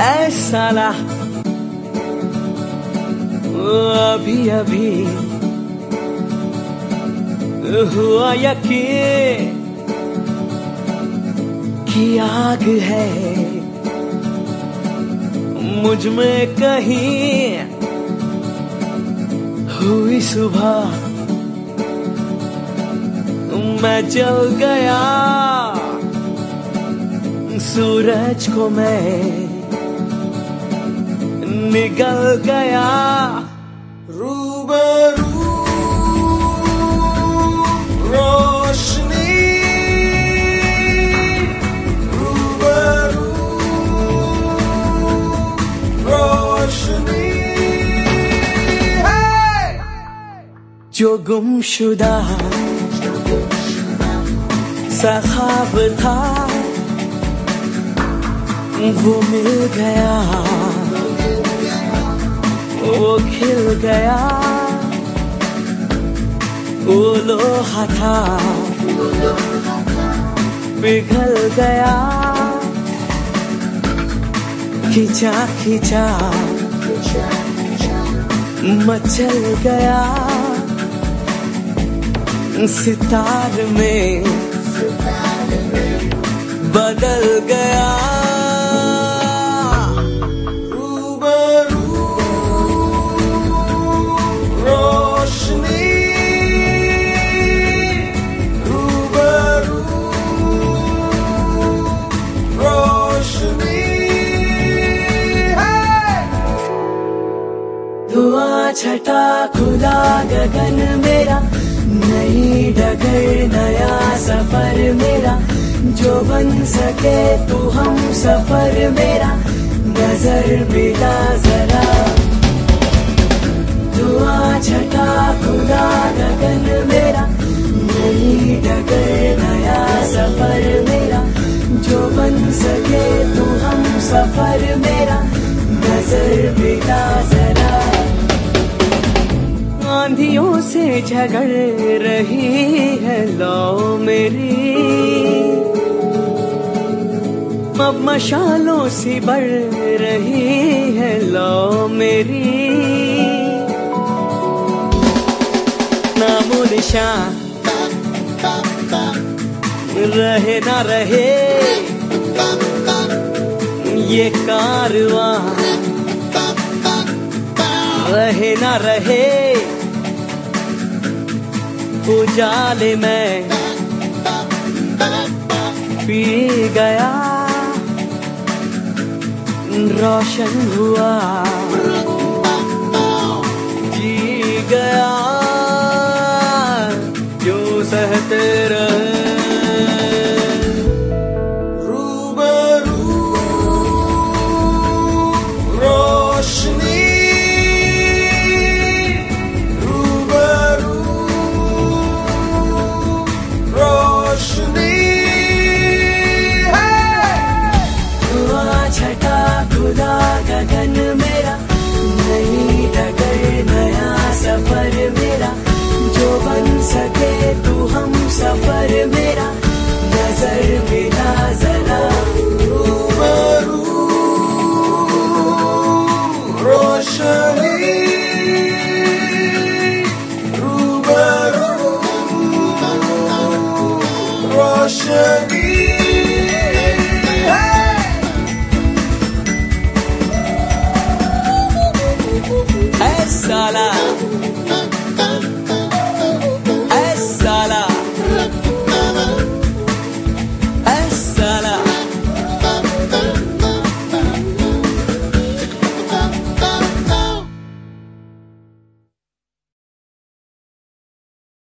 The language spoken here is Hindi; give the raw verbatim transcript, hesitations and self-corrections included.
ऐ साला अभी अभी हुआ यकीन कि आग है मुझ में कहीं। हुई सुबह मैं जल गया, सूरज को मैं निगल गया। रूबरू रोशनी, रूबरू रोशनी है। जो गुमशुदा सा ख्वाब था वो मिल गया, वो खिल गया। वो लोहा था पिघल गया, खिंचा खिंचा मचल गया। सितार में बदल गया। रूबरू रोशनी, रूबरू रोशनी है। धुआं छटा खुला गगन मेरा, नई डगर नया सफर मेरा। जो बन सके तू हम सफर मेरा, नजर मिला जरा। धुआं छटा खुला गगन मेरा, नई डगर नया सफर मेरा। जो बन सके तू हम सफर मेरा, नजर मिला जरा। आंधियों से झगड़ रही है लौ मेरी, अब मशालों सी बढ़ रही है लौ मेरी। नामो निशान रहे ना रहे ये कारवां, रहे ना रहे उजाले में पी गया। रोशन हुआ जी गया, जो सहते रहे। रूबरू रोशनी, रूबरू रोशनी है। धुआं छटा खुला गगन मेरा, नई डगर नया सफर मेरा। जो बन सके तू हम सफर मेरा, नजर मिला जरा। रूबरू रोशनी, रूबरू रोशनी है। साला